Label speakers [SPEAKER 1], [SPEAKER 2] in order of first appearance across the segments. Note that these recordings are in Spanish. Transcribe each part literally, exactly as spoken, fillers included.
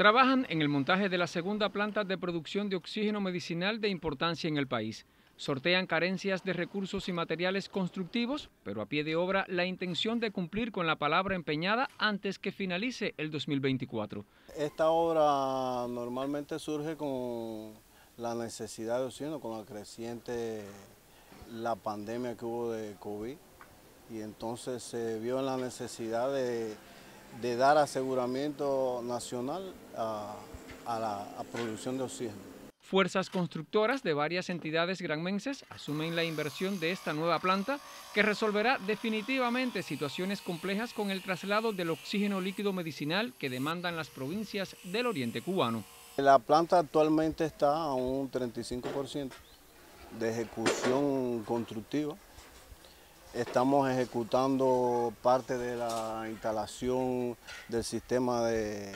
[SPEAKER 1] Trabajan en el montaje de la segunda planta de producción de oxígeno medicinal de importancia en el país. Sortean carencias de recursos y materiales constructivos, pero a pie de obra la intención de cumplir con la palabra empeñada antes que finalice el dos mil veinticuatro.
[SPEAKER 2] Esta obra normalmente surge con la necesidad de oxígeno, con la creciente la pandemia que hubo de COVID, y entonces se vio en la necesidad de, de dar aseguramiento nacional a, a la a producción de oxígeno.
[SPEAKER 1] Fuerzas constructoras de varias entidades granmenses asumen la inversión de esta nueva planta que resolverá definitivamente situaciones complejas con el traslado del oxígeno líquido medicinal que demandan las provincias del oriente cubano.
[SPEAKER 2] La planta actualmente está a un treinta y cinco por ciento de ejecución constructiva. Estamos ejecutando parte de la instalación del sistema de,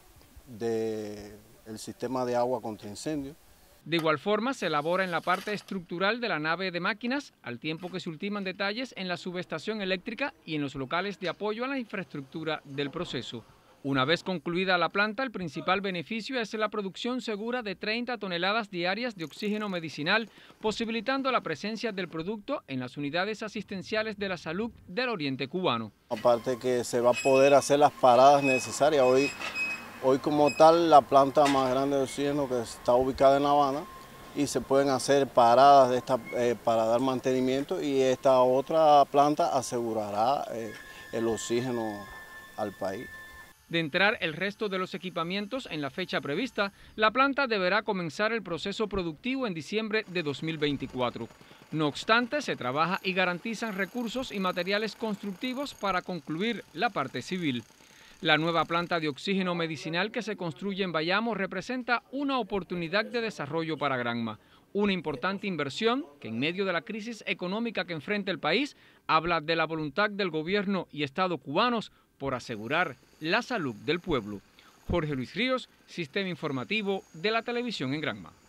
[SPEAKER 2] de, el sistema de agua contra incendio.
[SPEAKER 1] De igual forma, se elabora en la parte estructural de la nave de máquinas, al tiempo que se ultiman detalles en la subestación eléctrica y en los locales de apoyo a la infraestructura del proceso. Una vez concluida la planta, el principal beneficio es la producción segura de treinta toneladas diarias de oxígeno medicinal, posibilitando la presencia del producto en las unidades asistenciales de la salud del oriente cubano.
[SPEAKER 2] Aparte que se va a poder hacer las paradas necesarias. Hoy, hoy como tal, la planta más grande de oxígeno que está ubicada en La Habana, y se pueden hacer paradas de esta, eh, para dar mantenimiento, y esta otra planta asegurará eh, el oxígeno al país.
[SPEAKER 1] De entrar el resto de los equipamientos en la fecha prevista, la planta deberá comenzar el proceso productivo en diciembre de dos mil veinticuatro. No obstante, se trabaja y garantizan recursos y materiales constructivos para concluir la parte civil. La nueva planta de oxígeno medicinal que se construye en Bayamo representa una oportunidad de desarrollo para Granma. Una importante inversión que en medio de la crisis económica que enfrenta el país habla de la voluntad del gobierno y Estado cubanos por asegurar la salud del pueblo. Jorge Luis Ríos, Sistema Informativo de la Televisión en Granma.